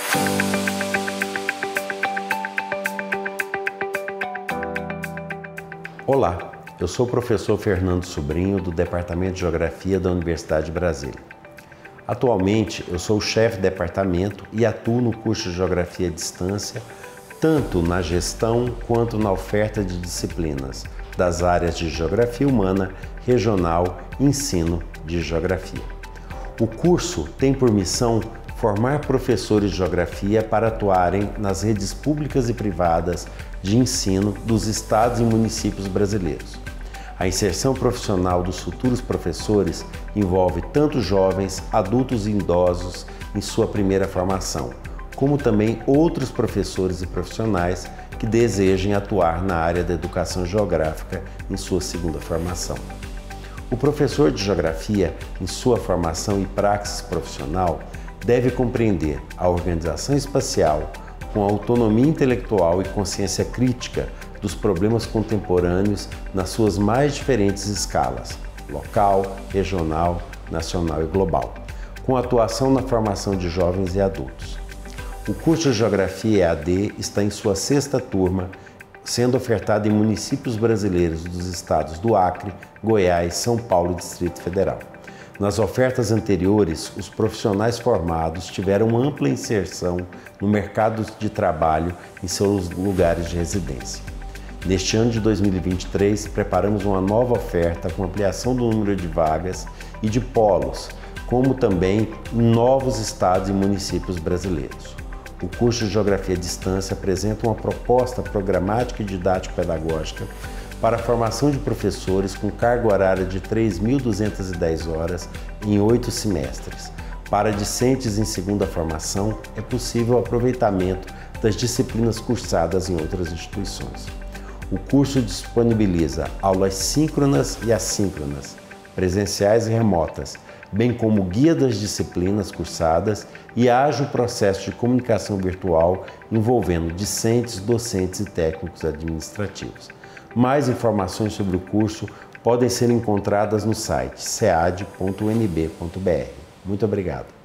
Olá, eu sou o professor Fernando Sobrinho, do Departamento de Geografia da Universidade de Brasília. Atualmente, eu sou o chefe de departamento e atuo no curso de Geografia à Distância, tanto na gestão quanto na oferta de disciplinas das áreas de Geografia Humana, Regional e Ensino de Geografia. O curso tem por missão formar professores de Geografia para atuarem nas redes públicas e privadas de ensino dos estados e municípios brasileiros. A inserção profissional dos futuros professores envolve tanto jovens, adultos e idosos em sua primeira formação, como também outros professores e profissionais que desejem atuar na área da educação geográfica em sua segunda formação. O professor de Geografia, em sua formação e praxis profissional, deve compreender a organização espacial com autonomia intelectual e consciência crítica dos problemas contemporâneos nas suas mais diferentes escalas, local, regional, nacional e global, com atuação na formação de jovens e adultos. O curso de Geografia EAD está em sua 6ª turma, sendo ofertado em municípios brasileiros dos estados do Acre, Goiás, São Paulo e Distrito Federal. Nas ofertas anteriores, os profissionais formados tiveram ampla inserção no mercado de trabalho em seus lugares de residência. Neste ano de 2023, preparamos uma nova oferta com ampliação do número de vagas e de polos, como também em novos estados e municípios brasileiros. O curso de Geografia à Distância apresenta uma proposta programática e didático-pedagógica para a formação de professores com carga horária de 3.210 horas em 8 semestres. Para discentes em segunda formação, é possível o aproveitamento das disciplinas cursadas em outras instituições. O curso disponibiliza aulas síncronas e assíncronas, presenciais e remotas, bem como guia das disciplinas cursadas e ágil processo de comunicação virtual envolvendo discentes, docentes e técnicos administrativos. Mais informações sobre o curso podem ser encontradas no site cead.unb.br. Muito obrigado.